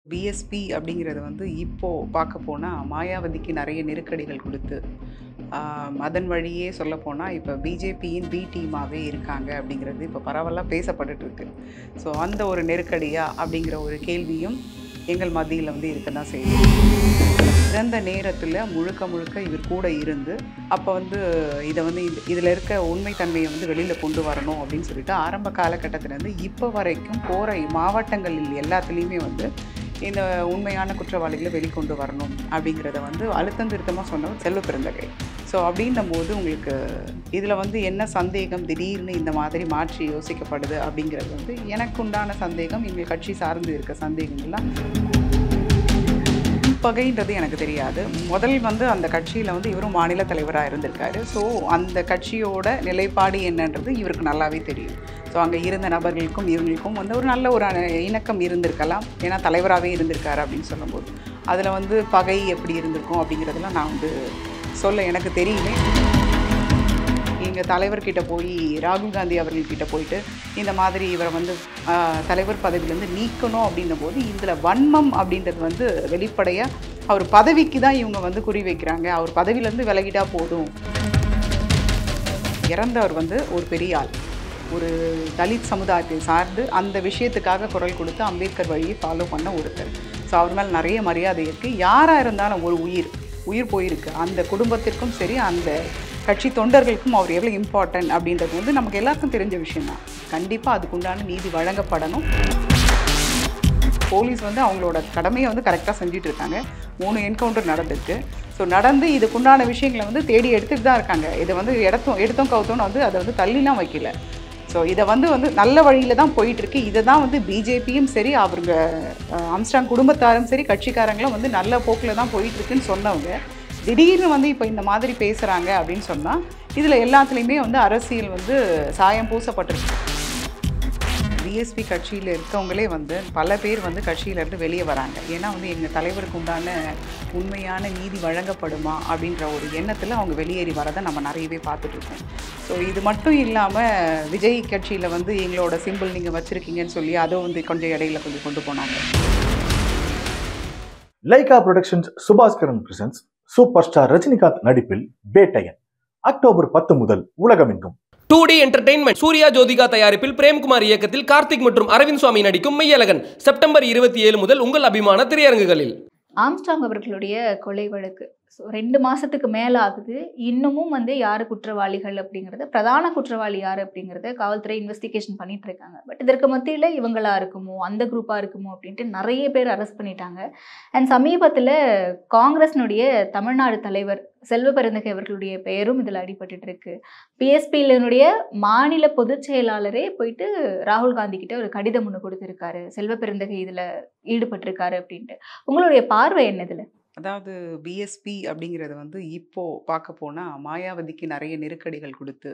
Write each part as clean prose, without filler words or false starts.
BSP அப்படிங்கிறது வந்து இப்போ பார்க்க போனா, மாயாவதிக்கு நெறைய நெருக்கடிகள் குடுத்து, அதன் வழியே சொல்லப்போனா, இப்ப பிஜேபியின் பி டீமாவே இருக்காங்க அப்படிங்கிறது இப்ப பரவலா பேசப்பட்டுட்டு இருக்கு. ஸோ அந்த ஒரு நெருக்கடியா? அப்படிங்கிற ஒரு கேள்வியும் எங்கள் மத்தியில வந்து இருக்க தான் செய்யுது. இறந்த நேரத்தில முழுக்க முழுக்க இவர் கூட இருந்து, அப்ப வந்து இத வந்து இதில இருக்க உண்மை தன்மைய வந்து வெளில கொண்டு வரணும் அப்படின்னு சொல்லிட்டு, ஆரம்ப காலகட்டத்திலேருந்து இப்ப வரைக்கும் போற மாவட்டங்களில் எல்லாத்துலயுமே வந்து இந்த உண்மையான குற்றவாளிகள வெளிக்கொண்டு வரணும் அப்படிங்கிறத வந்து அழுத்தம் திருத்தமா சொன்னவர் செல்வ பெருந்தகை. ஸோ அப்படின்னும்போது உங்களுக்கு இதில வந்து என்ன சந்தேகம் திடீர்னு இந்த மாதிரி மாற்றி யோசிக்கப்படுது அப்படிங்கிறது வந்து எனக்கு உண்டான சந்தேகம், எங்கள் கட்சி சார்ந்து இருக்க சந்தேகங்கள்லாம் பகைன்றது எனக்கு தெரியாது. முதல் வந்து அந்த கட்சியில வந்து இவரும் மாநில தலைவரா இருந்திருக்காரு. ஸோ அந்த கட்சியோட நிலைப்பாடு என்னன்றது இவருக்கு நல்லாவே தெரியும். ஸோ அங்க இருந்த நபர்களுக்கும், இவங்களுக்கும் வந்து ஒரு நல்ல ஒரு இணக்கம் இருந்திருக்கலாம். ஏன்னா தலைவராவே இருந்திருக்காரு அப்படின்னு சொல்லும்போது. அதில வந்து பகை எப்படி இருந்திருக்கும் அப்படிங்கிறதெல்லாம் நான் வந்து சொல்ல எனக்கு தெரியல. எங்க தலைவர்கிட்ட போய் ராகுல் காந்தி அவர்கள்கிட்ட போயிட்டு, இந்த மாதிரி இவர வந்து தலைவர் பதவியிலேருந்து நீக்கணும் அப்படின்னும்போது, இதில வன்மம் அப்படின்றது வந்து வெளிப்படையா அவர் பதவிக்கு தான் இவங்க வந்து குறி வைக்கிறாங்க. அவர் பதவியிலேருந்து விலகிட்டா போதும். இறந்தவர் வந்து ஒரு பெரிய ஆள். ஒரு தலித் சமுதாயத்தை சார்ந்து அந்த விஷயத்துக்காக குரல் கொடுத்து அம்பேத்கர் வழியை ஃபாலோ பண்ண ஒருத்தர். ஸோ அவர் மேல நெறைய மரியாதை இருக்கு. யாரா இருந்தாலும் ஒரு உயிர் போயிருக்கு. அந்த குடும்பத்திற்கும் சரி, அந்த கட்சி தொண்டர்களுக்கும் அவர் எவ்வளோ இம்பார்ட்டன்ட் அப்படின்றது வந்து நமக்கு எல்லாருக்கும் தெரிஞ்ச விஷயம் தான். கண்டிப்பா அதுக்குண்டான நீதி வழங்கப்படணும். போலீஸ் வந்து அவங்களோட கடமையை வந்து கரெக்டாக செஞ்சுட்டு இருக்காங்க. 3 என்கவுண்டர் நடந்திருக்கு. ஸோ நடந்து இதுக்குண்டான விஷயங்கள வந்து தேடி எடுத்துட்டு தான் இருக்காங்க. இதை வந்து எடுத்தோம் கவுத்தோன்னு வந்து அதை வந்து தள்ளிலாம் வைக்கல. ஸோ இதை வந்து நல்ல வழியில தான் போயிட்டுருக்கு. இதை தான் வந்து பிஜேபியும் சரி, அவங்க ஆம்ஸ்ட்ராங் குடும்பத்தாரும் சரி, கட்சிக்காரங்களும் வந்து நல்ல போக்கில் தான் போயிட்டுருக்குன்னு சொன்னவங்க, திடீர்னு வந்து இப்போ இந்த மாதிரி பேசுகிறாங்க அப்படின்னு சொன்னால், இதில் எல்லாத்துலேயுமே வந்து அரசியல் வந்து சாயம் பூசப்பட்டிருக்கு. பிஎஸ்பி கட்சியில் இருக்கவங்களே வந்து பல பேர் வந்து கட்சியிலேருந்து வெளியே வராங்க. ஏன்னா வந்து எங்கள் தலைவருக்கு உண்டான உண்மையான நீதி வழங்கப்படுமா அப்படின்ற ஒரு எண்ணத்தில் அவங்க வெளியேறி வரதை நம்ம நிறையவே பார்த்துட்ருக்கோம். ஸோ இது மட்டும் இல்லாமல் விஜய் கட்சியில் வந்து எங்களோட சிம்பிள் நீங்கள் வச்சுருக்கீங்கன்னு சொல்லி அதை வந்து கொஞ்சம் இடையில கொஞ்சம் கொண்டு போனாங்க. Lyca Productions Subaskaran presents super star Rajinikanth நடிப்பில் வேட்டையன் அக்டோபர் 10 முதல் உலகமெங்கும். 2D என்டர்டெயின்மெண்ட் சூர்யா ஜோதிகா தயாரிப்பில் பிரேம்குமார் இயக்கத்தில் கார்த்திக் மற்றும் அரவிந்த் சுவாமி நடிக்கும் மெய்யழகன் செப்டம்பர் 27 முதல் உங்கள் அபிமான திரையரங்குகளில். ஆம்ஸ்ட்ராங் அவர்களுடைய கொலை வழக்கு 2 மாசத்துக்கு மேல ஆகுது. இன்னமும் வந்து யாரு குற்றவாளிகள் அப்படிங்கறத, பிரதான குற்றவாளி யாரு அப்படிங்கறத காவல்துறை இன்வெஸ்டிகேஷன் பண்ணிட்டு இருக்காங்க. பட் இதற்கு மத்தியில இவங்களா இருக்குமோ, அந்த குரூப்பா இருக்குமோ அப்படின்ட்டு நிறைய பேர் அரெஸ்ட் பண்ணிட்டாங்க. அண்ட் சமீபத்துல காங்கிரஸ்னுடைய தமிழ்நாடு தலைவர் செல்வ பெருந்தகை அவர்களுடைய பெயரும் இதுல அடிபட்டு இருக்கு. பிஎஸ்பியினுடைய மாநில பொதுச் செயலாளரே போயிட்டு ராகுல் காந்தி கிட்ட ஒரு கடிதம் ஒன்று கொடுத்திருக்காரு, செல்வ பெருந்தகை இதுல ஈடுபட்டிருக்காரு அப்படின்ட்டு. உங்களுடைய பார்வை என்ன இதுல? அதாவது பிஎஸ்பி அப்படிங்கிறது வந்து இப்போ பார்க்க போனா, மாயாவதிக்கு நெறைய நெருக்கடிகள் குடுத்து,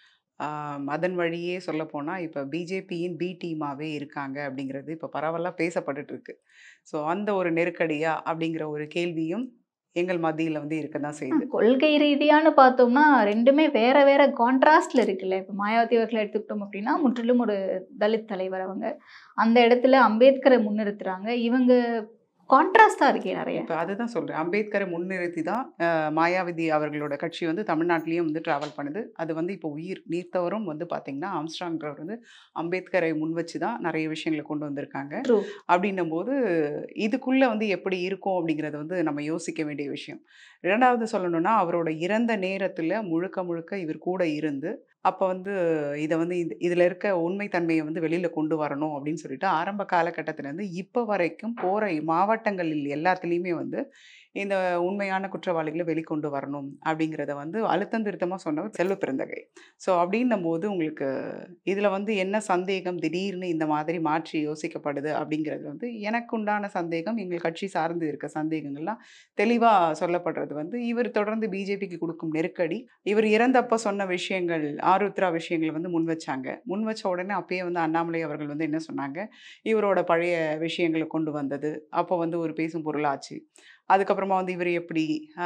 அதன் வழியே சொல்லப்போனா, இப்ப பிஜேபியின் பி டீமாவே இருக்காங்க அப்படிங்கிறது இப்ப பரவலா பேசப்பட்டுட்டு இருக்கு. ஸோ அந்த ஒரு நெருக்கடியா? அப்படிங்கிற ஒரு கேள்வியும் எங்கள் மத்தியில வந்து இருக்க தான் செய்யுது. கொள்கை ரீதியான்னு பார்த்தோம்னா 2மே வேற வேற கான்ட்ராஸ்ட்ல இருக்குல்ல. இப்போ மாயாவதி அவர்களை எடுத்துக்கிட்டோம் அப்படின்னா, முற்றிலும் ஒரு தலித் தலைவர் அவங்க. அந்த இடத்துல அம்பேத்கரை முன்னிறுத்துறாங்க. இவங்க கான்ட்ராஸ்டா இருக்கே நிறைய. இப்ப அதுதான் சொல்றேன். அம்பேத்கரை முன்னிறுத்தி தான் மாயாவதி அவர்களோட கட்சி வந்து தமிழ்நாட்டிலயும் வந்து டிராவல் பண்ணுது. அது வந்து இப்போ உயிர் நீத்தவரும் வந்து பார்த்தீங்கன்னா, ஆம்ஸ்ட்ராங்ன்றவர் வந்து அம்பேத்கரை முன் வச்சு தான் நெறைய விஷயங்கள கொண்டு வந்திருக்காங்க. ட்ரூ. அப்படின்னும்போது, இதுக்குள்ள வந்து எப்படி இருக்கும் அப்படிங்கிறது வந்து நம்ம யோசிக்க வேண்டிய விஷயம். 2வது சொல்லணும்னா, அவரோட இறந்த நேரத்தில முழுக்க முழுக்க இவர் கூட இருந்து, அப்ப வந்து இத வந்து இதில இருக்க உண்மை தன்மைய வந்து வெளில கொண்டு வரணும் அப்படின்னு சொல்லிட்டு, ஆரம்ப காலகட்டத்திலேருந்து இப்ப வரைக்கும் போற மாவட்டங்களில் எல்லாத்துலயுமே வந்து இந்த உண்மையான குற்றவாளிகள வெளிக்கொண்டு வரணும் அப்படிங்கிறத வந்து அழுத்தம் திருத்தமா சொன்னவர் செல்வ பெருந்தகை. ஸோ அப்படின்னும்போது உங்களுக்கு இதில வந்து என்ன சந்தேகம் திடீர்னு இந்த மாதிரி மாற்றி யோசிக்கப்படுது அப்படிங்கிறது வந்து எனக்கு உண்டான சந்தேகம், எங்கள் கட்சி சார்ந்து இருக்க சந்தேகங்கள்லாம் தெளிவா சொல்லப்படுறது வந்து, இவர் தொடர்ந்து பிஜேபிக்கு குடுக்கும் நெருக்கடி, இவர் இறந்தப்ப சொன்ன விஷயங்கள், ஆருத்ரா விஷயங்கள வந்து முன் வச்சாங்க. முன் வச்ச உடனே அப்பயே வந்து அண்ணாமலை அவர்கள் வந்து என்ன சொன்னாங்க, இவரோட பழைய விஷயங்கள கொண்டு வந்தது. அப்போ வந்து ஒரு பேசும் பொருளாச்சு. அதுக்கப்புறமா வந்து இவர் எப்படி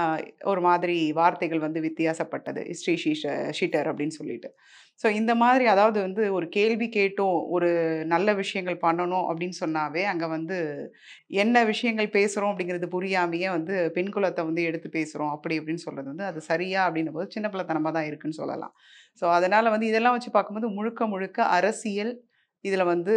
ஒரு மாதிரி வார்த்தைகள் வந்து வித்தியாசப்பட்டது, ஸ்ரீ ஷீட்டர் அப்படின்னு சொல்லிட்டு. ஸோ இந்த மாதிரி அதாவது வந்து ஒரு கேள்வி கேட்டோம், ஒரு நல்ல விஷயங்கள் பண்ணணும் அப்படின்னு சொன்னாவே, அங்கே வந்து என்ன விஷயங்கள் பேசுகிறோம் அப்படிங்கிறது புரியாமையே வந்து பெண் குலத்தை வந்து எடுத்து பேசுகிறோம் அப்படி இப்படின்னு சொல்கிறது வந்து அது சரியா அப்படின்னும் போது சின்ன பிள்ளைத்தனமாக தான் இருக்குன்னு சொல்லலாம். ஸோ அதனால் வந்து இதெல்லாம் வச்சு பார்க்கும்போது முழுக்க முழுக்க அரசியல் இதில் வந்து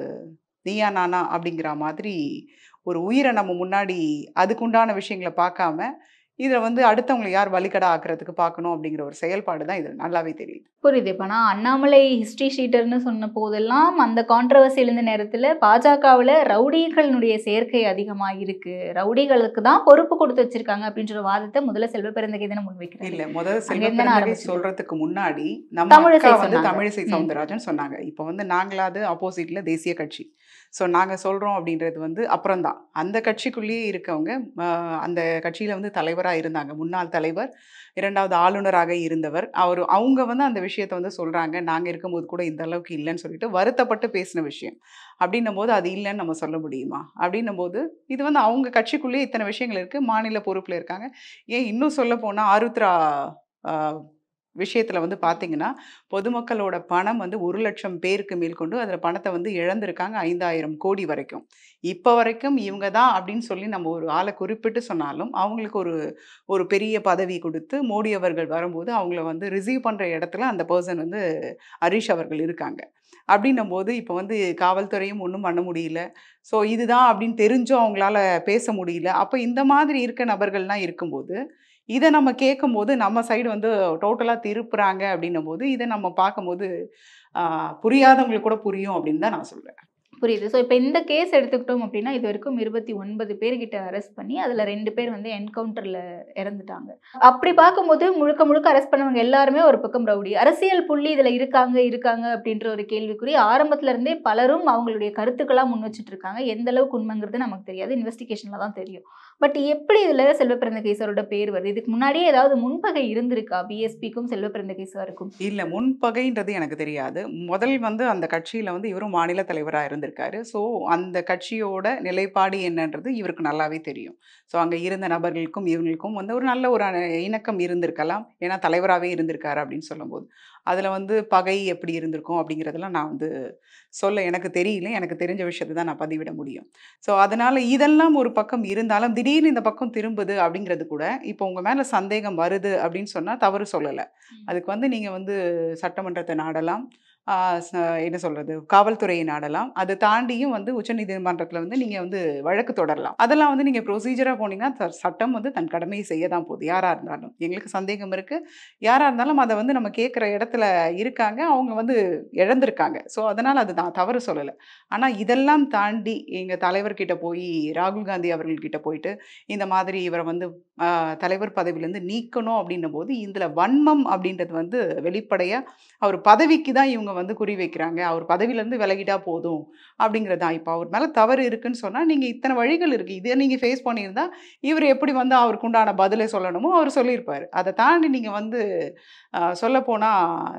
நீயா நானா அப்படிங்கிற மாதிரி ஒரு உயிரை நம்ம முன்னாடி அதுக்குண்டான விஷயங்களை பார்க்காம இதில் வந்து அடுத்தவங்களை யார் வழிகடா ஆக்குறதுக்கு பார்க்கணும் அப்படிங்கிற ஒரு செயல்பாடு தான் இதில் நல்லாவே தெரியுது. புரியுது. இப்ப நான் அண்ணாமலை ஹிஸ்டரி ஷீட்டர்ன்னு சொன்ன போதெல்லாம் அந்த கான்ட்ரவர்சி எழுந்த நேரத்துல பாஜகவுல ரவுடிகளுடைய சேர்க்கை அதிகமா இருக்கு, ரவுடிகளுக்கு தான் பொறுப்பு கொடுத்து வச்சிருக்காங்க அப்படின்ற வாதத்தை முதல்ல செல்வ பெருந்தகை முன்வைக்கிறாங்க. இல்ல முதல்ல செல்வ அங்கிருந்து பெருந்தகை ஆரம்பிச்சது. சொல்றதுக்கு முன்னாடி நம்ம தமிழிசை அக்கா வந்து சொன்னாங்க. தமிழிசை சவுந்தரராஜன் சொன்னாங்க. இப்போ வந்து நாங்களாவது ஆப்போசிட்ல தேசிய கட்சி. ஸோ நாங்க சொல்றோம் அப்படின்றது வந்து அப்புறம்தான். அந்த கட்சிக்குள்ளேயே இருக்கவங்க அந்த கட்சியில வந்து தலைவரா இருந்தாங்க. முன்னாள் தலைவர், 2வது ஆளுநராக இருந்தவர். அவங்க வந்து அந்த விஷயத்த வந்து சொல்றாங்க. நாங்க இருக்கும்போது கூட இந்த அளவுக்கு இல்லைன்னு சொல்லிட்டு வருத்தப்பட்டு பேசின விஷயம். அப்படின்னும் போது அது இல்லைன்னு நம்ம சொல்ல முடியுமா? அப்படின்னும் போது இது வந்து அவங்க கட்சிக்குள்ளேயே இத்தனை விஷயங்கள் இருக்கு. மாநில பொறுப்புல இருக்காங்க. ஏன் இன்னும் சொல்ல போனா ஆருத்ரா விஷயத்துல வந்து பார்த்தீங்கன்னா, பொதுமக்களோட பணம் வந்து 1,00,000 பேருக்கு மேற்கொண்டு அதில பணத்த வந்து இழந்திருக்காங்க 5,000 கோடி வரைக்கும். இப்ப வரைக்கும் இவங்க தான் அப்படின்னு சொல்லி நம்ம ஒரு ஆள குறிப்பிட்டு சொன்னாலும், அவங்களுக்கு ஒரு பெரிய பதவி குடுத்து மோடி அவர்கள் வரும்போது அவங்கள வந்து ரிசீவ் பண்ற இடத்துல அந்த பெர்சன் வந்து ஹரிஷ் அவர்கள் இருக்காங்க. அப்படின்னும்போது இப்ப வந்து காவல்துறையும் ஒண்ணும் பண்ண முடியல. ஸோ இதுதான் அப்படின்னு தெரிஞ்சும் அவங்களால பேச முடியல. அப்ப இந்த மாதிரி இருக்க நபர்கள்லாம் இருக்கும்போது இத நம்ம கேட்கும்போது, நம்ம சைடு வந்து டோட்டலா திருப்புறாங்க அப்படின்னும்போது, இத நம்ம பார்க்கும்போது, புரியாதவங்களுக்கு கூட புரியும் அப்படின்னு தான் நான் சொல்றேன். புரியுது. ஸோ இப்போ இந்த கேஸ் எடுத்துக்கிட்டோம் அப்படின்னா, இதுவரைக்கும் 29 பேர்கிட்ட அரெஸ்ட் பண்ணி, அதில 2 பேர் வந்து என்கவுண்டர்ல இறந்துட்டாங்க. அப்படி பார்க்கும்போது முழுக்க முழுக்க அரெஸ்ட் பண்ணவங்க எல்லாருமே ஒரு பக்கம் ரவுடி. அரசியல் புள்ளி இதில இருக்காங்க அப்படின்ற ஒரு கேள்விக்குறி ஆரம்பத்துல இருந்தே பலரும் அவங்களுடைய கருத்துக்களா முன் வச்சுட்டு இருக்காங்க. எந்த அளவுக்கு உண்மைங்கிறது நமக்கு தெரியாது. இன்வெஸ்டிகேஷன்ல தான் தெரியும். பட் எப்படி இதில செல்வ பிறந்தகை சாரோட பேர் வருது? இதுக்கு முன்னாடியே ஏதாவது முன்பகை இருந்திருக்கா? பிஎஸ்பிக்கும் செல்வ பிறந்தகை சாருக்கும்? இல்ல முன்பகைன்றது எனக்கு தெரியாது. முதல் வந்து அந்த கட்சியில வந்து இவரும் மாநில தலைவரா இருந்திருக்காரு. ஸோ அந்த கட்சியோட நிலைப்பாடு என்னன்றது இவருக்கு நல்லாவே தெரியும். ஸோ அங்க இருந்த நபர்களுக்கும், இவங்களுக்கும் வந்து ஒரு நல்ல ஒரு இணக்கம் இருந்திருக்கலாம். ஏன்னா தலைவராவே இருந்திருக்காரு அப்படின்னு சொல்லும்போது. அதுல வந்து பகை எப்படி இருந்திருக்கும் அப்படிங்கிறதெல்லாம் நான் வந்து சொல்ல எனக்கு தெரியல. எனக்கு தெரிஞ்ச விஷயத்த தான் நான் பதிவிட முடியும். ஸோ அதனால இதெல்லாம் ஒரு பக்கம் இருந்தாலும், திடீர்னு இந்த பக்கம் திரும்புது அப்படிங்கிறது கூட, இப்போ உங்க மேல சந்தேகம் வருது அப்படின்னு சொன்னா தவறு சொல்லல. அதுக்கு வந்து நீங்க வந்து சட்டமன்றத்த நாடலாம். ஆ ச என்ன சொல்றது? காவல்துறையை நாடலாம். அத தாண்டியும் வந்து உச்சநீதிமன்றத்தில வந்து நீங்க வந்து வழக்கு தொடரலாம். அதெல்லாம் வந்து நீங்க ப்ரொசீஜரா போனீங்கன்னா, சட்டம் வந்து தன் கடமையை செய்ய தான் போகுது. யாரா இருந்தாலும். எங்களுக்கு சந்தேகம் இருக்கு. யாரா இருந்தாலும் அத வந்து நம்ம கேட்கிற இடத்துல இருக்காங்க. அவங்க வந்து இழந்திருக்காங்க. ஸோ அதனால அது நான் தவறு சொல்லல. ஆனா இதெல்லாம் தாண்டி எங்க தலைவர்கிட்ட போயி ராகுல் காந்தி அவர்கள்கிட்ட போயிட்டு, இந்த மாதிரி இவர வந்து தலைவர் பதவியிலேருந்து நீக்கணும் அப்படின்னும்போது, இதுல வன்மம் அப்படின்றது வந்து வெளிப்படையா அவர் பதவிக்கு தான் இவங்க வந்து குறி வைக்கிறாங்க. அவர் பதவியிலேருந்து விலகிட்டா போதும் அப்படிங்கிறது தான். இப்ப அவர் மேல தவறு இருக்குன்னு சொன்னா, நீங்க இத்தன வழிகள் இருக்கு. இத நீங்க ஃபேஸ் பண்ணியிருந்தா, இவரு எப்படி வந்து அவருக்கு உண்டான பதில சொல்லணுமோ அவரு சொல்லியிருப்பாரு. அத தாண்டி நீங்க வந்து சொல்லப்போனா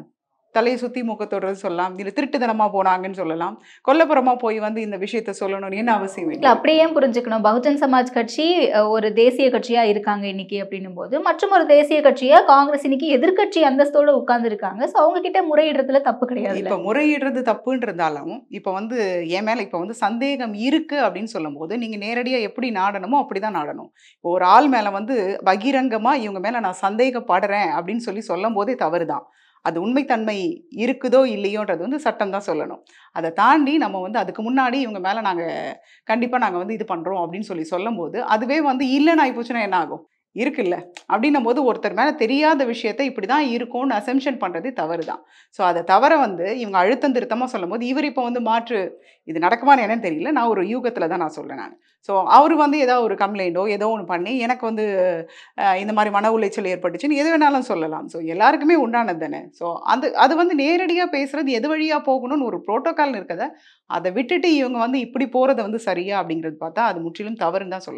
தலைய சுத்தி மூக்க தொடுறது சொல்லலாம். இல்ல திருட்டுத்தனமா போனாங்கன்னு சொல்லலாம். கொல்லைப்புறமா போய் வந்து இந்த விஷயத்த சொல்லணும்னு என்ன அவசியம் இல்ல இல்லை. அப்படி ஏன் புரிஞ்சுக்கணும்? பகுஜன் சமாஜ் கட்சி ஒரு தேசிய கட்சியா இருக்காங்க இன்னைக்கு அப்படின்னும்போது, மற்றும் ஒரு தேசிய கட்சியா காங்கிரஸ் இன்னைக்கு எதிர்க்கட்சி அந்தஸ்தோட உட்கார்ந்துருக்காங்க. ஸோ அவங்க கிட்ட முறையிடுறதுல தப்பு கிடையாதுல்ல? இப்ப முறையிடுறது தப்புன்றதாலும், இப்ப வந்து என் மேல இப்ப வந்து சந்தேகம் இருக்கு அப்படின்னு சொல்லும்போது, நீங்க நேரடியா எப்படி நாடணுமோ அப்படிதான் நாடணும். இப்போ ஒரு ஆள் மேல வந்து பகிரங்கமா இவங்க மேல நான் சந்தேகப்படுறேன் அப்படின்னு சொல்லும்போதே தவறுதான். அது உண்மைத்தன்மை இருக்குதோ இல்லையோன்றது வந்து சட்டம் தான் சொல்லணும். அத தாண்டி நம்ம வந்து அதுக்கு முன்னாடி இவங்க மேல கண்டிப்பா நாங்க வந்து இது பண்றோம் அப்படின்னு சொல்லும்போது, அதுவே வந்து இல்லன்னு ஆயிப்போச்சுன்னா என்ன ஆகும்? இருக்குல்ல. அப்படின்னும்போது ஒருத்தர் மேல தெரியாத விஷயத்த இப்படிதான் இருக்கும்னு அசம்ப்ஷன் பண்றதே தவறு தான். ஸோ அத தவற வந்து இவங்க அழுத்தம் திருத்தமா சொல்லும்போது, இவரு இப்ப வந்து இது நடக்குமான்னு என்னன்னு தெரியல. நான் ஒரு யூகத்துல தான் நான் சொல்றேன் நானு. ஸோ அவரு வந்து ஏதாவது ஒரு கம்ப்ளைண்டோ, ஏதோ ஒண்ணு பண்ணி எனக்கு வந்து இந்த மாரி மன உளைச்சல் ஏற்பட்டுச்சுன்னு எது வேணாலும் சொல்லலாம். ஸோ எல்லாருக்குமே உண்டானது தானே. ஸோ அது வந்து நேரடியா பேசுறது எது வழியா போகணும்னு ஒரு புரோட்டோகால்னு இருக்கத, அத விட்டுட்டு இவங்க வந்து இப்படி போறது வந்து சரியா அப்படிங்கிறது பார்த்தா, அது முற்றிலும் தவறுன்னு தான் சொல்லலாம்.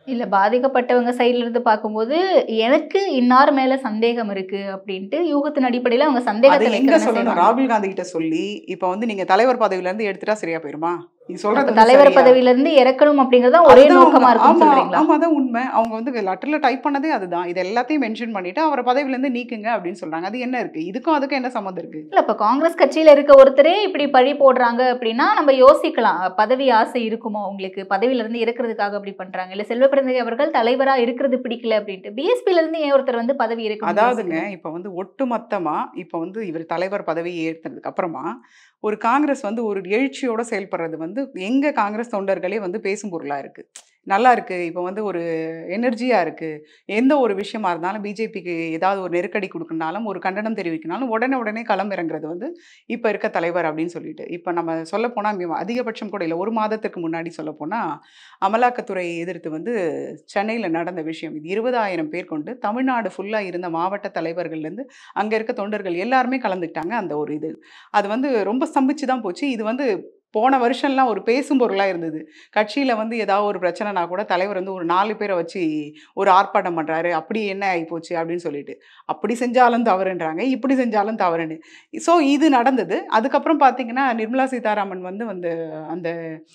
இல்ல பாதிக்கப்பட்டவங்க சைடுல இருந்து பார்க்கும்போது, எனக்கு இன்னார் மேல சந்தேகம் இருக்கு அப்படின்ட்டு யூகத்தின் அடிப்படையில அவங்க அது சந்தேகத்த எங்க வைக்க தானே சொல்லணும்? செய்வாங்க. ராகுல் காந்தி கிட்ட சொல்லி, இப்ப வந்து நீங்க தலைவர் பதவியில இருந்து எடுத்துட்டா சரியா போயிருமா? நீ சொல்றது அப்ப வந்து தலைவர் சரியா? பதவியில இருந்து இறக்கணும் அப்படிங்கிறது தான் ஒரே அதுதான் அவங்க நோக்கமா இருக்குன்னு ஆமா, சொல்றீங்களா? ஆமா அதான் உண்மை. அவங்க வந்து லெட்டர்ல டைப் பண்ணதே அதுதான். இது எல்லாத்தையும் மென்ஷன் பண்ணிட்டு, அவர பதவியிலருந்து நீக்குங்க அப்படின்னு சொல்றாங்க. அது என்ன இருக்கு? இதுக்கும் அதுக்கும் என்ன சம்மந்தம் இருக்கு? இல்ல இப்ப காங்கிரஸ் கட்சியில இருக்க ஒருத்தரே இப்படி பழி போடுறாங்க அப்படின்னா நம்ம யோசிக்கலாம். பதவி ஆசை இருக்குமோ உங்களுக்கு? பதவியில இருந்து இறக்குறதுக்காக அப்படி பண்றாங்க. இல்ல செல்வப்பிரந்தை அவர்கள் தலைவரா இருக்கிறது பிடிக்கல அப்படின்ட்டு. பிஎஸ்பில இருந்து ஏன் ஒருத்தர் வந்து பதவி இறக்கணும்னு அதாவதுங்க, யோசிக்கணும்? இப்ப வந்து ஒட்டுமொத்தமா இப்ப வந்து இவர் தலைவர் பதவி ஏற்றதுக்கு அப்புறமா, ஒரு காங்கிரஸ் வந்து ஒரு எழுச்சியோட செயல்படுறது வந்து எங்க காங்கிரஸ் தொண்டர்களே வந்து பேசும் பொருளா இருக்கு. நல்லா இருக்கு. இப்ப வந்து ஒரு எனர்ஜியா இருக்கு. எந்த ஒரு விஷயமா இருந்தாலும் பிஜேபிக்கு ஏதாவது ஒரு நெருக்கடி குடுக்கணும்னாலும், ஒரு கண்டனம் தெரிவிக்கணும்னாலும், உடனே உடனே களம் இறங்குறது வந்து இப்ப இருக்க தலைவர் அப்படின்னு சொல்லிட்டு. இப்ப நம்ம சொல்லப்போனா அதிகபட்சம் கூட இல்ல. 1 மாதத்திற்கு முன்னாடி சொல்லப்போனா, அமலாக்கத்துறையை எதிர்த்து வந்து சென்னையில நடந்த விஷயம். இது 20,000 பேர் கொண்டு தமிழ்நாடு ஃபுல்லா இருந்த மாவட்ட தலைவர்கள்லேருந்து, அங்க இருக்க தொண்டர்கள் எல்லாருமே கலந்துக்கிட்டாங்க அந்த ஒரு இது. அது வந்து ரொம்ப ஸ்தம்பிச்சு தான் போச்சு. இது வந்து போன வருஷம்லாம் ஒரு பேசும் பொருளா இருந்தது. கட்சியில வந்து ஏதாவது ஒரு பிரச்சனைனா கூட தலைவர் வந்து ஒரு 4 பேர வச்சு ஒரு ஆர்ப்பாட்டம் பண்றாரு. அப்படி என்ன ஆயிப்போச்சு அப்படின்னு சொல்லிட்டு. அப்படி செஞ்சாலும் தவறுன்றாங்க. இப்படி செஞ்சாலும் தவறுன்னு. ஸோ இது நடந்தது. அதுக்கப்புறம் பார்த்தீங்கன்னா, நிர்மலா சீதாராமன் வந்து வந்து அந்த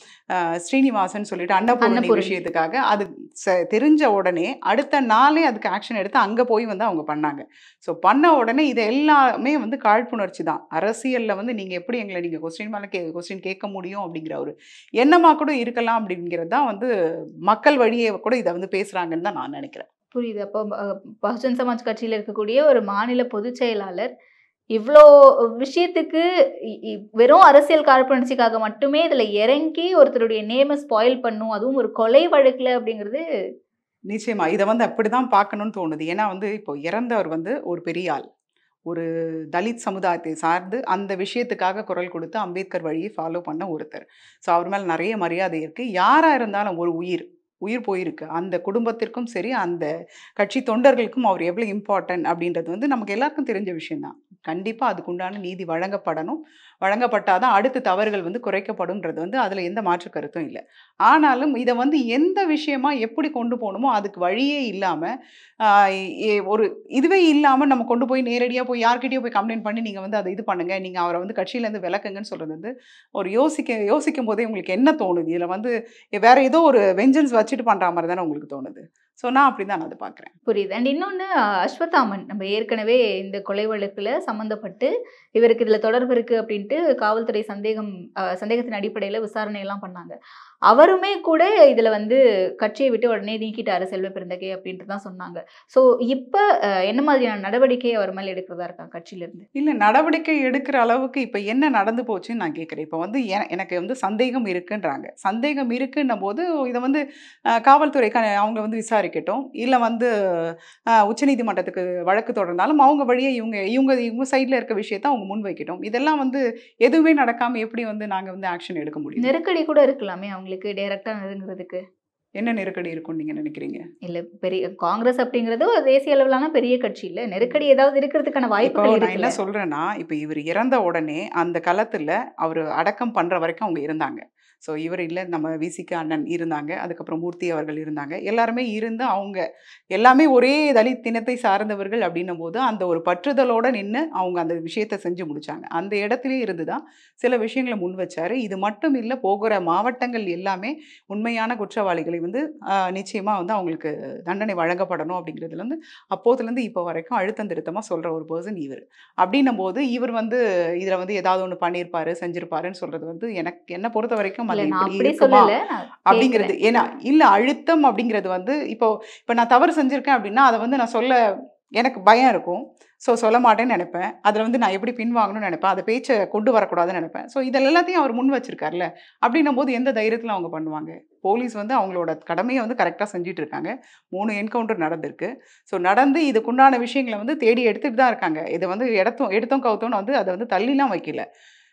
ஸ்ரீனிவாசன் சொல்லிட்டு அன்னபூரணி அன்னபூரணி. விஷயத்துக்காக அது தெரிஞ்ச உடனே அடுத்த நாளே அதுக்கு ஆக்ஷன் எடுத்து அங்க போய் வந்து அவங்க பண்ணாங்க. ஸோ பண்ண உடனே இது எல்லாமே வந்து காழ்ப்புணர்ச்சி தான். அரசியல்ல வந்து நீங்க எப்படி எங்கள நீங்க கொஸ்டின் மேல கொஸ்டின் கேட்க முடியும் அப்படிங்கிற ஒரு எண்ணமா கூட இருக்கலாம் அப்படிங்கிறது தான் வந்து மக்கள் வழியே கூட இத வந்து பேசுறாங்கன்னு தான் நான் நினைக்கிறேன். புரியுது. அப்போ பகுஜன் சமாஜ் கட்சியில இருக்கக்கூடிய ஒரு மாநில பொதுச் செயலாளர் இவ்ளோ விஷயத்துக்கு வெறும் அரசியல் காழ்ப்புணர்ச்சிக்காக மட்டுமே இதுல இறங்கி ஒருத்தருடைய நேம ஸ்பாயில் பண்ணும். அதுவும் ஒரு கொலை வழக்குல அப்படிங்கிறது நிச்சயமா. இத வந்து அப்படிதான் பார்க்கணும்னு தோணுது. ஏன்னா வந்து இப்போ இறந்தவர் வந்து ஒரு பெரிய ஆள். ஒரு தலித் சமுதாயத்தை சார்ந்து அந்த விஷயத்துக்காக குரல் கொடுத்து அம்பேத்கர் வழியை ஃபாலோ பண்ண ஒருத்தர். ஸோ அவர் மேல நெறைய மரியாதை இருக்கு. யாரா இருந்தாலும் ஒரு உயிர், உயிர் போயிருக்கு. அந்த குடும்பத்திற்கும் சரி, அந்த கட்சி தொண்டர்களுக்கும் அவர் எவ்வளோ இம்பார்ட்டன்ட் அப்படின்றது வந்து நமக்கு எல்லாருக்கும் தெரிஞ்ச விஷயம் தான். கண்டிப்பா அதுக்குண்டான நீதி வழங்கப்படணும். வழங்கப்பட்டா தான் அடுத்த தவறுகள் வந்து குறைக்கப்படும்ன்றது வந்து அதில எந்த மாற்று கருத்தும் இல்ல. ஆனாலும் இத வந்து எந்த விஷயமா எப்படி கொண்டு போணுமோ அதுக்கு வழியே இல்லாம, ஆ ஒரு இதுவே இல்லாம நம்ம கொண்டு போய் நேரடியா போய் யார்கிட்டயோ போய் கம்ப்ளைண்ட் பண்ணி நீங்க வந்து அத இது பண்ணுங்க. நீங்க அவர வந்து கட்சியிலேருந்து விலக்குங்கன்னு சொல்றது வந்து ஒரு யோசிக்கும்போதே உங்களுக்கு என்ன தோணுது? இதுல வந்து வேற ஏதோ ஒரு வெஞ்சன்ஸ் வச்சுட்டு பண்ற மாரி தானே உங்களுக்கு தோணுது. ஸோ நான் அப்படிதான் நான் அத பார்க்குறேன். புரியுது. அண்ட் இன்னொன்னு அஸ்வத்தாமன் நம்ம ஏற்கனவே இந்த கொலை வழக்குல சம்மந்தப்பட்டு, இவருக்கு இதுல தொடர்பு இருக்கு அப்படின்ட்டு காவல்துறை சந்தேகத்தின் அடிப்படையில விசாரணை எல்லாம் பண்ணாங்க. அவருமே கூட இதுல வந்து கட்சிய விட்டு உடனே நீக்கிட்டாரு செல்வ பெருந்தகை அப்படின்ட்டு தான் சொன்னாங்க. ஸோ இப்ப என்ன மாதிரியான நடவடிக்கை அவர் மேல எடுக்கிறதா இருக்காங்க கட்சியில இருந்து? இல்ல நடவடிக்கை எடுக்கிற அளவுக்கு இப்ப என்ன நடந்து போச்சுன்னு நான் கேட்கிறேன். இப்ப வந்து எனக்கு வந்து சந்தேகம் இருக்குன்றாங்க. சந்தேகம் இருக்குன்னம்போது இத வந்து காவல்துறை அவங்க வந்து விசாரிக்கட்டும். இல்ல வந்து உச்சநீதிமன்றத்துக்கு வழக்கு தொடர்ந்தாலும் அவங்க வழியா இவங்க சைட்ல இருக்க விஷயத்த அவங்க முன்வைக்கட்டும். இதெல்லாம் வந்து எதுவுமே நடக்காம எப்படி வந்து நாங்க வந்து ஆக்ஷன் எடுக்க முடியும்? நெருக்கடி கூட இருக்கலாமே அவங்களுக்கு டைரக்ட்டா நெருங்குறதுக்கு. என்ன நெருக்கடி இருக்கும்னு நீங்க நினைக்கிறீங்க? இல்ல பெரிய காங்கிரஸ் அப்படிங்கிறது ஒரு தேசிய அளவிலான பெரிய கட்சி இல்ல. நெருக்கடி ஏதாவது இருக்கிறதுக்கான இப்போ வாய்ப்புகள் நான் என்ன இருக்குல்ல. சொல்றேன்னா, இப்ப இவரு இறந்த உடனே அந்த களத்துல அவரு அடக்கம் பண்ற வரைக்கும் அவங்க இருந்தாங்க. ஸோ இவரு இல்ல நம்ம விசிக அண்ணன் இருந்தாங்க. அதுக்கப்புறம் மூர்த்தி அவர்கள் இருந்தாங்க. எல்லாருமே இருந்து அவங்க எல்லாமே ஒரே தலித் இனத்தை சார்ந்தவர்கள் அப்படின்னும்போது, அந்த ஒரு பற்றுதலோட நின்னு அவங்க அந்த விஷயத்த செஞ்சு முடிச்சாங்க. அந்த இடத்திலேயே இருந்து தான் சில விஷயங்கள முன் வச்சாரு. இது மட்டும் இல்ல போகிற மாவட்டங்கள் எல்லாமே உண்மையான குற்றவாளிகளை வந்து நிச்சயமா வந்து அவங்களுக்கு தண்டனை வழங்கப்படணும் அப்படிங்கிறதுல வந்து அப்போதுலேருந்து இப்போ வரைக்கும் அழுத்தம் திருத்தமா சொல்ற ஒரு பெர்சன் இவரு. அப்படின்னும்போது இவர் வந்து இதுல வந்து ஏதாவது ஒண்ணு பண்ணியிருப்பாரு, செஞ்சிருப்பாருன்னு சொல்றது வந்து என்ன பொறுத்த வரைக்கும் இல்ல அது நான் இப்படி அப்படி இருக்குமா? சொல்லல. நான் அப்படிங்கிறது கேட்கிறேன். ஏன்னா இல்ல அழுத்தம் அப்படிங்கிறது வந்து இப்போ நான் தவறு செஞ்சிருக்கேன் அப்படின்னா, அத வந்து நான் சொல்ல எனக்கு பயம் இருக்கும். ஸோ சொல்ல மாட்டேன்னு நெனைப்பேன். அதுல வந்து நான் எப்படி பின்வாங்கணும்னு நெனைப்பேன். அந்த பேச்ச கொண்டு வரக்கூடாதுன்னு நெனைப்பேன். ஸோ இதில எல்லாத்தையும் அவர் முன் வச்சிருக்கார்ல. அப்படின்னும்போது எந்த தைரியத்தில அவங்க பண்ணுவாங்க? போலீஸ் வந்து அவங்களோட கடமைய வந்து கரெக்ட்டா செஞ்சுட்டு இருக்காங்க. 3 என்கவுண்டர் நடந்திருக்கு. ஸோ நடந்து இதுக்குண்டான விஷயங்கள வந்து தேடி எடுத்துட்டு தான் இருக்காங்க. இத வந்து எடுத்தோம் கவுத்தோம்ன்னு வந்து அத வந்து தள்ளிலாம் வைக்கல.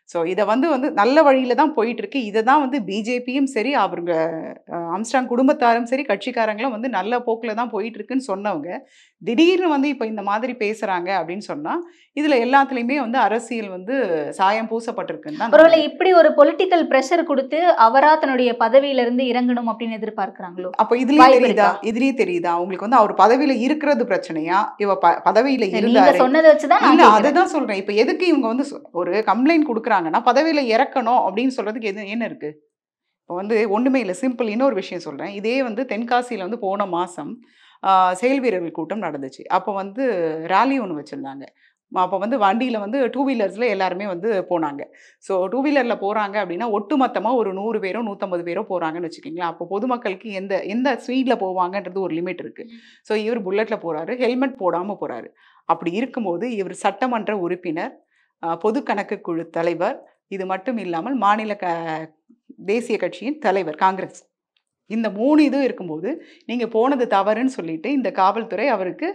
ஸோ இதை வந்து நல்ல வழியில் தான் போயிட்டுருக்கு. இதை தான் பிஜேபியும் சரி, அவங்க ஆம்ஸ்ட்ராங் குடும்பத்தாரும் சரி, கட்சிக்காரங்களும் நல்ல போக்கில் தான் போயிட்டுருக்குன்னு சொன்னவங்க, திடீர்னு இப்போ இந்த மாதிரி பேசுகிறாங்க அப்படின்னு சொன்னால், இதில் எல்லாத்துலேயுமே அரசியல் சாயம் பூசப்பட்டிருக்குன்னு தான். ஒருவேளை இப்படி ஒரு பொலிட்டிக்கல் ப்ரெஷர் கொடுத்து அவரா தன்னுடைய பதவியிலிருந்து இறங்கணும் அப்படின்னு எதிர்பார்க்கிறாங்களோ? அப்போ இதுலயே தெரியுதா அவங்களுக்கு அவர் பதவியில இருக்கிறது பிரச்சனையா, இவ பதவியில இருந்தாரு சொன்னதை வச்சுதான் இல்ல அதுதான் சொல்றேன். இப்ப எதுக்கு இவங்க ஒரு கம்ப்ளைண்ட் கொடுக்குறாங்கன்னா பதவியில இறக்கணும் அப்படின்னு சொல்றதுக்கு என்ன இருக்கு? இப்போ ஒண்ணுமே இல்லை, சிம்பிள். இன்னொரு விஷயம் சொல்றேன். இதே தென்காசியில போன மாசம் செயல் வீரர்கள் கூட்டம் நடந்துச்சு. அப்போ ரேலி ஒன்று வச்சிருந்தாங்க. அப்போ வண்டியில் டூ வீலர்ஸில் எல்லாருமே போனாங்க. ஸோ டூ வீலரில் போகிறாங்க அப்படின்னா ஒட்டுமொத்தமாக ஒரு 100 பேரோ 150 பேரோ போகிறாங்கன்னு வச்சுக்கிங்களேன். அப்போ பொதுமக்களுக்கு எந்த ஸ்பீடில் போவாங்கன்றது ஒரு லிமிட் இருக்குது. ஸோ இவர் புல்லட்டில் போகிறாரு, ஹெல்மெட் போடாமல் போகிறாரு. அப்படி இருக்கும்போது இவர் சட்டமன்ற உறுப்பினர், பொது கணக்கு குழு தலைவர், இது மட்டும் இல்லாமல் மாநில தேசிய கட்சியின் தலைவர் காங்கிரஸ், இந்த 3 இதுவும் இருக்கும்போது நீங்கள் போனது தவறுன்னு சொல்லிட்டு இந்த காவல்துறை அவருக்கு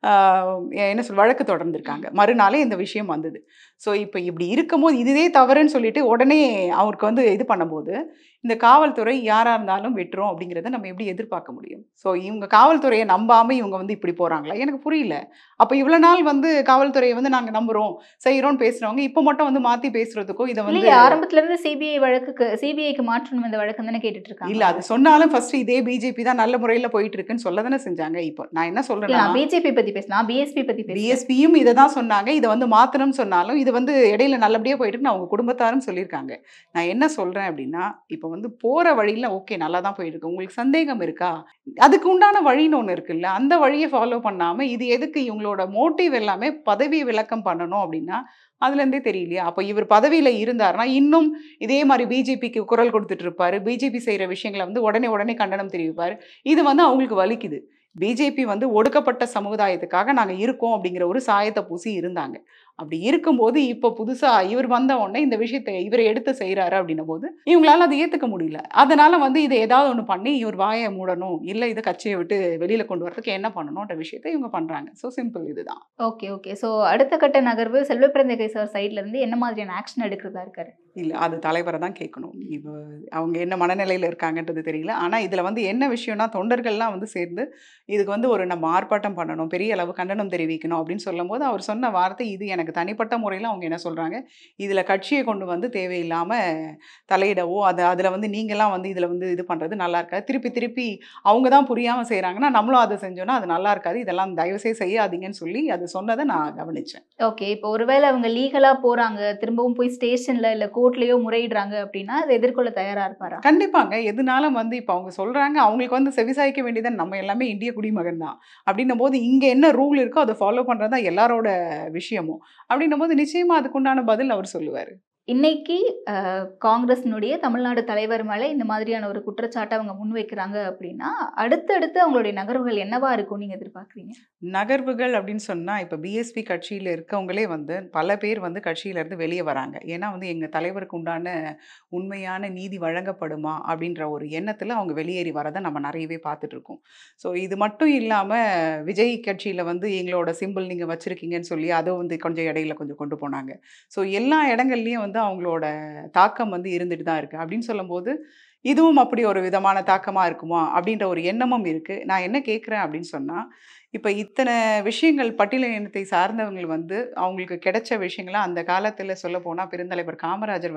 என்ன வழக்கு தொடர்ந்துருக்காங்க. மறுநாளே இந்த விஷயம் வந்தது. ஸோ இப்போ இப்படி இருக்கும்போது இதுவே தவறுன்னு சொல்லிட்டு உடனே அவருக்கு இது பண்ணும்போது இந்த காவல்துறை யாராக இருந்தாலும் வெட்டுறோம் அப்படிங்கிறத நம்ம எப்படி எதிர்பார்க்க முடியும்? ஸோ இவங்க காவல்துறையை நம்பாமல் இவங்க இப்படி போகிறாங்களா? எனக்கு புரியல. அப்போ இவ்வளோ நாள் காவல்துறையை நாங்கள் நம்புகிறோம் செய்கிறோன்னு பேசுகிறவங்க இப்போ மட்டும் மாற்றி பேசுகிறதுக்கும் இதை ஆரம்பத்துலேருந்து சிபிஐக்கு மாற்றணும் இந்த வழக்கு தானே கேட்டுட்டு இருக்காங்க. இல்லை, அது சொன்னாலும் ஃபர்ஸ்ட் இதே பிஜேபி தான் நல்ல முறையில் போயிட்டு இருக்குன்னு சொல்ல தானே செஞ்சாங்க. இப்போ நான் என்ன சொல்கிறேன்னா, பிஜேபி பற்றி பேசினா பிஎஸ்பி பற்றி பிஎஸ்பியும் இதை தான் சொன்னாங்க. இதை மாற்றணும்னு சொன்னாலும் இது இடையில நல்லபடியாக போயிட்டு இருக்குன்னு அவங்க குடும்பத்தாரும் சொல்லியிருக்காங்க. நான் என்ன சொல்கிறேன் அப்படின்னா, இப்போ போகிற வழியில் ஓகே நல்லா தான் போயிருக்கு, உங்களுக்கு சந்தேகம் இருக்கா? அதுக்கு உண்டான வழின்னு ஒன்று இருக்குல்ல, அந்த வழியை ஃபாலோ பண்ணாமல் இது எதுக்கு இவங்களோட மோட்டிவ் எல்லாமே பதவி விலக்கம் பண்ணணும் அப்படின்னா அதுலேருந்தே தெரியலையா? அப்போ இவர் பதவியில் இருந்தார்னா இன்னும் இதே மாதிரி பிஜேபிக்கு குரல் கொடுத்துட்டு இருப்பாரு. பிஜேபி செய்கிற விஷயங்களை உடனே கண்டனம் தெரிவிப்பார். இது அவங்களுக்கு வலிக்குது. பிஜேபி ஒடுக்கப்பட்ட சமுதாயத்துக்காக நாங்கள் இருக்கோம் அப்படிங்கிற ஒரு சாயத்தை பூசி இருந்தாங்க. அப்படி இருக்கும்போது இப்போ புதுசாக இவர் வந்த உடனே இந்த விஷயத்தை இவர் எடுத்து செய்கிறாரு அப்படின்னும் போது இவங்களால அதை ஏற்றுக்க முடியல. அதனால இதை ஏதாவது ஒன்று பண்ணி இவர் வாயை மூடணும், இல்லை இதை கட்சியை விட்டு வெளியில் கொண்டு வரதுக்கு என்ன பண்ணணுன்ற விஷயத்தை இவங்க பண்ணுறாங்க. ஸோ சிம்பிள் இதுதான். ஓகே. ஸோ அடுத்த கட்ட நகர்வு செல்வப்பிரந்தை சார் சைட்லேருந்து என்ன மாதிரியான ஆக்ஷன் எடுக்கிறதா இருக்காரு? இல்லை, அது தலைவரை தான் கேட்கணும். இப்போ அவங்க என்ன மனநிலையில் இருக்காங்கன்றது தெரியல. ஆனால் இதில் என்ன விஷயம்னா, தொண்டர்கள்லாம் சேர்ந்து இதுக்கு ஒரு நம்ம ஆர்ப்பாட்டம் பண்ணணும், பெரிய அளவு கண்டனம் தெரிவிக்கணும் அப்படின்னு சொல்லும்போது அவர் சொன்ன வார்த்தை இது. எனக்கு தனிப்பட்ட முறையில் அவங்க என்ன சொல்கிறாங்க, இதில் கட்சியை கொண்டு தேவையில்லாமல் தலையிடவோ அதில் நீங்களாம் இதில் இது பண்ணுறது நல்லா இருக்காது, திருப்பி அவங்க தான் புரியாமல் செய்கிறாங்கன்னா நம்மளும் அதை செஞ்சோன்னா அது நல்லா இருக்காது, இதெல்லாம் தயவுசெய்து செய்யாதீங்கன்னு சொல்லி அது சொன்னதை நான் கவனித்தேன். ஓகே. இப்போ ஒருவேளை அவங்க லீகலாக போகிறாங்க, திரும்பவும் போய் ஸ்டேஷனில் இல்லை கோர்ட்லேயோ முறையிடுறாங்க அப்படின்னா அதை எதிர்கொள்ள தயாராக இருப்பாரா? கண்டிப்பாங்க. எதுனாலும் இப்போ அவங்க சொல்கிறாங்க, அவங்களுக்கு செவிசாய்க்க வேண்டியது நம்ம எல்லாமே இந்திய குடிமகன் தான். அப்படின்னும் போது இங்கே என்ன ரூல் இருக்கோ அதை ஃபாலோ பண்ணுறது தான் எல்லாரோட விஷயமும். அப்படின்னும் போது நிச்சயமாக அதுக்குண்டான பதில் அவர் சொல்லுவார். இன்னைக்கு காங்கிரஸினுடைய தமிழ்நாடு தலைவர் மேலே இந்த மாதிரியான ஒரு குற்றச்சாட்டை அவங்க முன்வைக்கிறாங்க அப்படின்னா அடுத்தடுத்து அவங்களுடைய நகர்வுகள் என்னவா இருக்கும் நீங்கள் எதிர்பார்க்குறீங்க? நகர்வுகள் அப்படின்னு சொன்னால் இப்போ பிஎஸ்பி கட்சியில் இருக்கவங்களே பல பேர் கட்சியிலேருந்து வெளியே வராங்க. ஏன்னா எங்கள் தலைவருக்கு உண்டான உண்மையான நீதி வழங்கப்படுமா அப்படின்ற ஒரு எண்ணத்தில் அவங்க வெளியேறி வரதை நம்ம நிறையவே பார்த்துட்ருக்கோம். ஸோ இது மட்டும் இல்லாமல் விஜய் கட்சியில் எங்களோட சிம்பிள் நீங்கள் வச்சுருக்கீங்கன்னு சொல்லி அதை கொஞ்சம் இடையில கொஞ்சம் கொண்டு போனாங்க. ஸோ எல்லா இடங்கள்லையும் அவங்களோட தாக்கம் இருந்துட்டு தான் இருக்குது. அப்படின்னு சொல்லும்போது இதுவும் அப்படி ஒரு விதமான தாக்கமாக இருக்குமா அப்படின்ற ஒரு எண்ணமும் இருக்குது. நான் என்ன கேட்குறேன் அப்படின்னு சொன்னால், இப்போ இத்தனை விஷயங்கள் பட்டியலினத்தை சார்ந்தவங்க அவங்களுக்கு கிடைச்ச விஷயங்களை அந்த காலத்தில் சொல்ல போனால் பெருந்தலைவர் காமராஜர்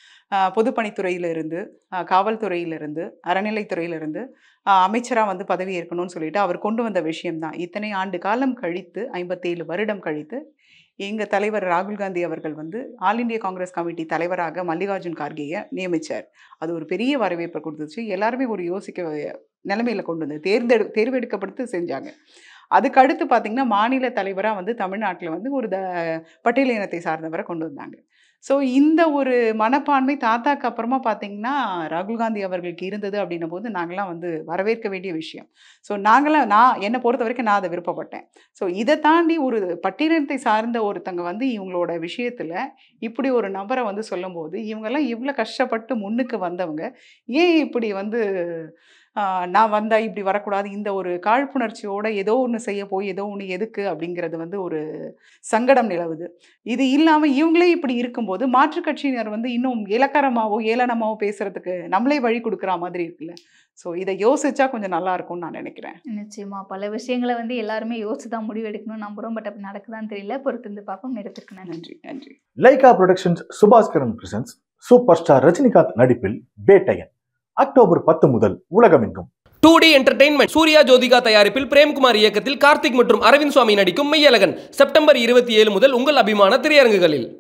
பொதுப்பணித்துறையிலிருந்து, காவல்துறையிலிருந்து, அறநிலைத்துறையிலிருந்து அமைச்சராக பதவி ஏற்கணும்னு சொல்லிட்டு அவர் கொண்டு வந்த விஷயம்தான். இத்தனை ஆண்டு காலம் கழித்து 57 வருடம் கழித்து எங்கள் தலைவர் ராகுல் காந்தி அவர்கள் ஆல் இண்டியா காங்கிரஸ் கமிட்டி தலைவராக மல்லிகார்ஜுன் கார்கேயை நியமித்தார். அது ஒரு பெரிய வரவேற்பை கொடுத்துச்சு. எல்லாருமே ஒரு யோசிக்க நிலைமையில் கொண்டு வந்து தேர்வெடுக்கப்படுத்து செஞ்சாங்க. அதுக்கு அடுத்து பார்த்திங்கன்னா மாநில தலைவராக தமிழ்நாட்டில் ஒரு பட்டியலினத்தை சார்ந்தவரை கொண்டு வந்தாங்க. ஸோ இந்த ஒரு மனப்பான்மை தாத்தாக்கு அப்புறமா பார்த்திங்கன்னா ராகுல் காந்தி அவர்களுக்கு இருந்தது அப்படின்னும் போது நாங்களாம் வரவேற்க வேண்டிய விஷயம். ஸோ நான் என்னை பொறுத்த வரைக்கும் நான் அதை விருப்பப்பட்டேன். ஸோ இதை தாண்டி ஒரு பட்டியலினத்தை சார்ந்த ஒருத்தங்க இவங்களோட விஷயத்தில் இப்படி ஒரு நபரை சொல்லும்போது இவங்கெல்லாம் இவ்வளோ கஷ்டப்பட்டு முன்னுக்கு வந்தவங்க ஏன் இப்படி நான் வந்தால் இப்படி வரக்கூடாது, இந்த ஒரு காழ்ப்புணர்ச்சியோட ஏதோ ஒன்று செய்ய போய் ஏதோ ஒன்று எதுக்கு அப்படிங்கிறது வந்து ஒரு சங்கடம் நிலவுது. இது இல்லாமல் இவங்களே இப்படி இருக்கும்போது மாற்றுக் கட்சியினர் வந்து இன்னும் இலக்கரமாவோ ஏளனமாவோ பேசுறதுக்கு நம்மளே வழி கொடுக்குற மாதிரி இருக்குல்ல. ஸோ இதை யோசிச்சா கொஞ்சம் நல்லா இருக்கும்னு நான் நினைக்கிறேன். நிச்சயமா பல விஷயங்களை வந்து எல்லாருமே யோசிச்சு தான் முடிவு எடுக்கணும்னு நம்புறோம். பட் அப்படி நடக்குதான்னு தெரியல. பொறுத்திருந்து பார்ப்போம். நேரத்திற்கு நன்றி. நன்றி நன்றி. Lyca Productions Subaskaran presents super star Rajinikanth நடிப்பில் பேட்டையன் அக்டோபர் 10 முதல் உலகமெங்கும். 2D என்டர்டெயின்மெண்ட் சூர்யா ஜோதிகா தயாரிப்பில் பிரேம்குமார் இயக்கத்தில் கார்த்திக் மற்றும் அரவிந்த் சுவாமி நடிக்கும் மெய்யழகன் செப்டம்பர் 27 முதல் உங்கள் அபிமான திரையரங்குகளில்.